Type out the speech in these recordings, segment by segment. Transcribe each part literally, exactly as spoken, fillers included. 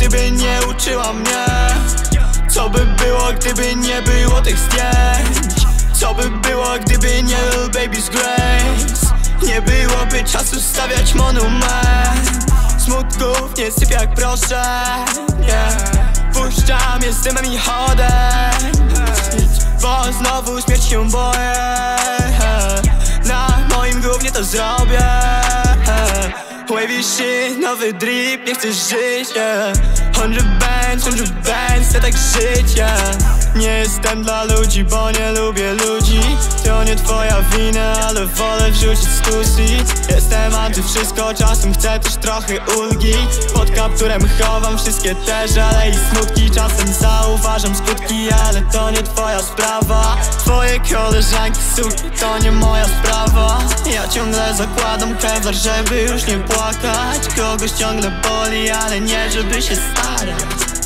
gdyby nie uczyła mnie? Co by było, gdyby nie było tych zdjęć? Co by było, gdyby nie był Baby's Grace? Nie byłoby czasu stawiać monument. Smutków nie syp jak proszę, yeah. Puszczam je z dymem i chodem, bo znowu śmierć się boję. Na moim gównie to zrobię. Wavy shit, nowy drip, nie chcesz żyć, yeah. Hundred bands, hundred bands, chcę tak żyć, yeah. Nie jestem dla ludzi, bo nie lubię ludzi. To nie twoja wina, ale wolę wrzucić stusy. Jestem anty wszystko, czasem chcę też trochę ulgi. Pod kapturem chowam wszystkie te żale i smutki. Czasem zauważam skutki, ale to nie twoja sprawa. Twoje koleżanki suki, to nie moja sprawa. Ja ciągle zakładam kevlar, żeby już nie płakać. Kogoś ciągle boli, ale nie żeby się starać.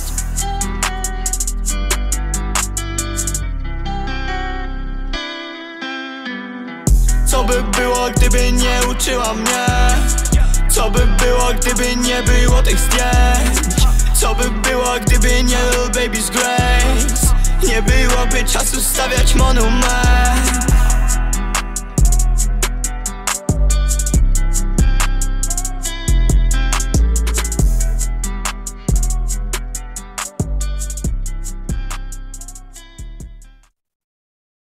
Co by było, gdyby nie uczyła mnie? Co by było, gdyby nie było tych zdjęć? Co by było, gdyby nie był Baby's Grace? Nie byłoby czasu stawiać monument.